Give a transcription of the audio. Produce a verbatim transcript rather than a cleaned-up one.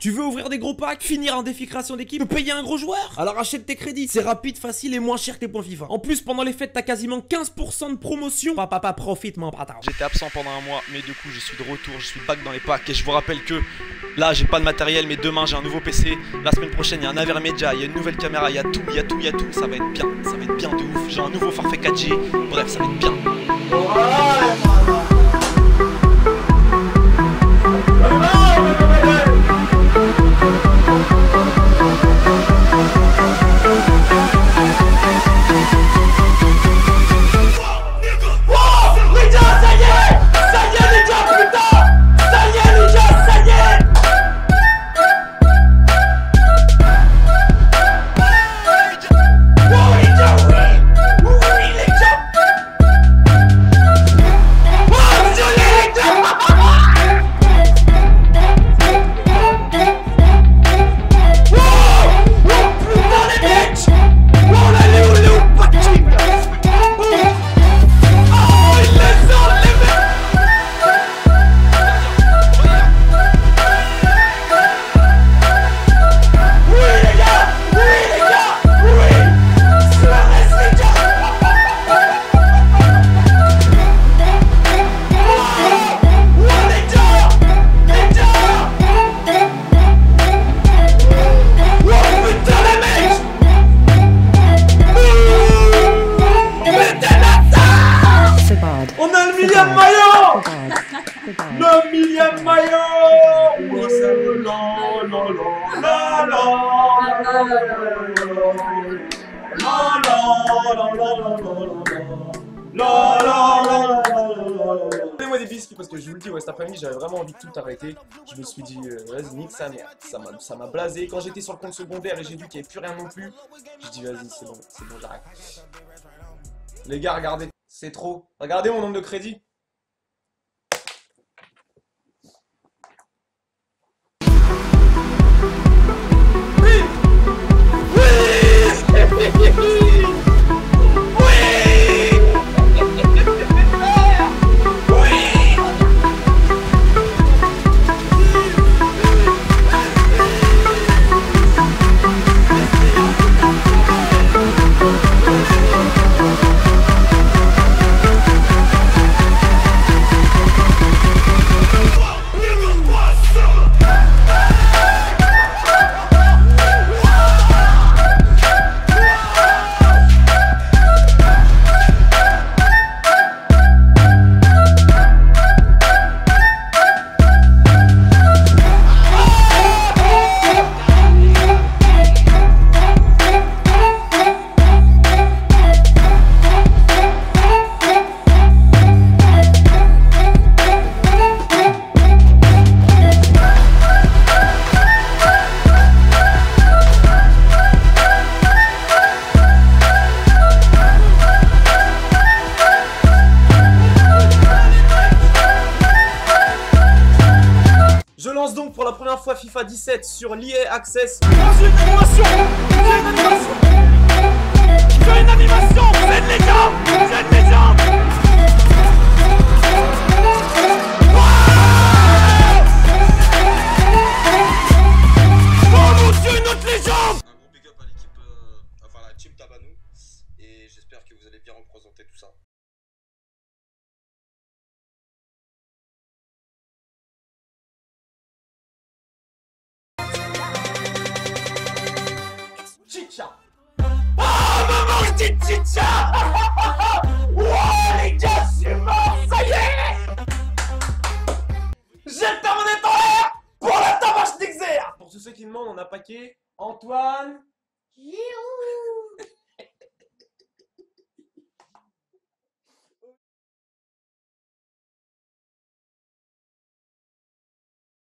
Tu veux ouvrir des gros packs, finir un défi création d'équipe, payer un gros joueur? Alors achète tes crédits, c'est rapide, facile et moins cher que tes points FIFA. En plus, pendant les fêtes, t'as quasiment quinze pour cent de promotion. Papa, papa, profite, mon bâtard. J'étais absent pendant un mois, mais du coup, je suis de retour, je suis back dans les packs. Et je vous rappelle que là, j'ai pas de matériel, mais demain, j'ai un nouveau P C. La semaine prochaine, il y a un Avermedia, il y a une nouvelle caméra, il y a tout, il y a tout, il y a tout. Ça va être bien, ça va être bien de ouf. J'ai un nouveau forfait quatre G. Bref, ça va être bien. Le millième maillot. Oui, c'est le la la la la la la la. Donnez-moi des biscuits parce que je vous le dis, ouais, cet après-midi j'avais vraiment envie de tout arrêter. Je me suis dit, euh, vas-y, nique sa mère. Ça m'a blasé. Quand j'étais sur le compte secondaire et j'ai vu qu'il n'y avait plus rien non plus, j'ai dit, vas-y, c'est bon, c'est bon, j'arrête. Les gars, regardez, c'est trop. Regardez mon nombre de crédits. Je lance donc pour la première fois FIFA dix-sept sur l'E A Access. J'ai une animation. J'ai une animation. J'ai une animation. J'ai une légende. J'ai une légende. Oh mon Dieu, une autre légende. Un gros big up à l'équipe, euh, enfin la team Tabanou. Et j'espère que vous allez bien représenter tout ça. Chicha. Ah, maman, je dis Chicha. Wow, les gars, je suis mort, ça y est. J'ai terminé ton l'air pour la tabache d'Exer. Pour tous ceux qui demandent, on a paqué Antoine. Giroud.